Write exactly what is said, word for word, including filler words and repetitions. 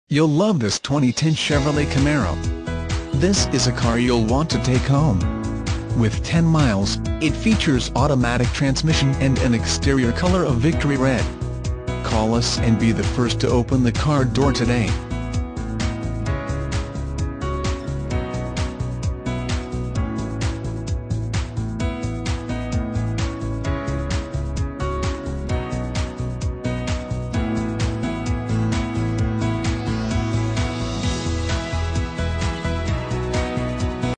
You'll love this twenty ten Chevrolet Camaro. This is a car you'll want to take home. With ten miles, it features automatic transmission and an exterior color of victory red. Call us and be the first to open the car door today.